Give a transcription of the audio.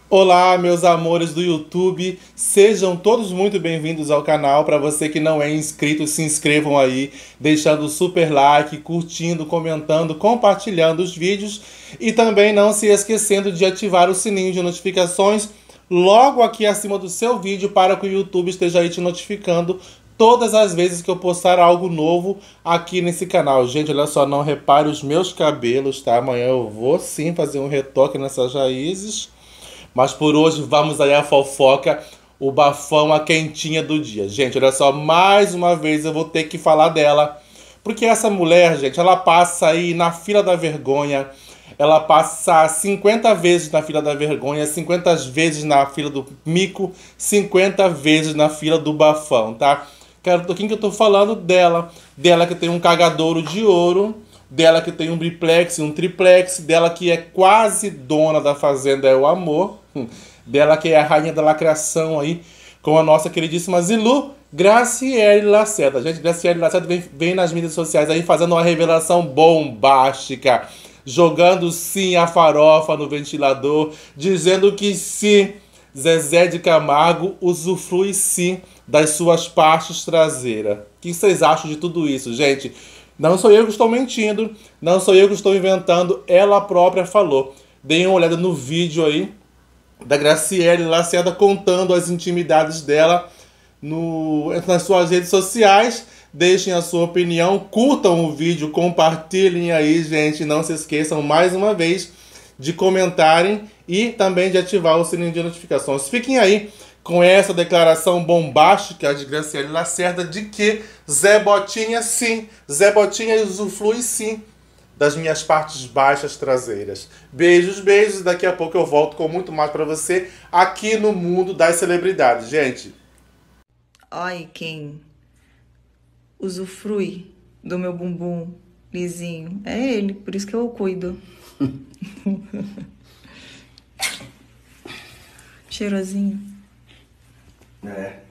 Olá, meus amores do YouTube, sejam todos muito bem-vindos ao canal. Para você que não é inscrito, se inscrevam aí, deixando o super like, curtindo, comentando, compartilhando os vídeos e também não se esquecendo de ativar o sininho de notificações logo aqui acima do seu vídeo para que o YouTube esteja aí te notificando todas as vezes que eu postar algo novo aqui nesse canal. Gente, olha só, não repare os meus cabelos, tá? Amanhã eu vou sim fazer um retoque nessas raízes. Mas por hoje vamos aí à fofoca, o bafão, a quentinha do dia. Gente, olha só, mais uma vez eu vou ter que falar dela. Porque essa mulher, gente, ela passa aí na fila da vergonha. Ela passa 50 vezes na fila da vergonha, 50 vezes na fila do mico, 50 vezes na fila do bafão, tá? Quem que eu tô falando dela? Dela que tem um cagadouro de ouro, dela que tem um biplex e um triplex, dela que é quase dona da Fazenda É o Amor, dela que é a rainha da lacração aí, com a nossa queridíssima Zilu, Graciele Lacerda. Gente, Graciele Lacerda vem nas mídias sociais aí fazendo uma revelação bombástica, jogando sim a farofa no ventilador, dizendo que sim, Zezé de Camargo usufrui sim das suas partes traseiras. O que vocês acham de tudo isso, gente? Não sou eu que estou mentindo, não sou eu que estou inventando, ela própria falou. Deem uma olhada no vídeo aí da Graciele Lacerda contando as intimidades dela nas suas redes sociais. Deixem a sua opinião, curtam o vídeo, compartilhem aí, gente. Não se esqueçam, mais uma vez, de comentarem e também de ativar o sininho de notificações. Fiquem aí com essa declaração bombástica de Graciele Lacerda de que Zé Botinha, sim, Zé Botinha usufrui, sim, das minhas partes baixas traseiras. Beijos, beijos. Daqui a pouco eu volto com muito mais pra você aqui no mundo das celebridades, gente. Ai, quem usufrui do meu bumbum lisinho é ele, por isso que eu o cuido. Cheirosinho. É.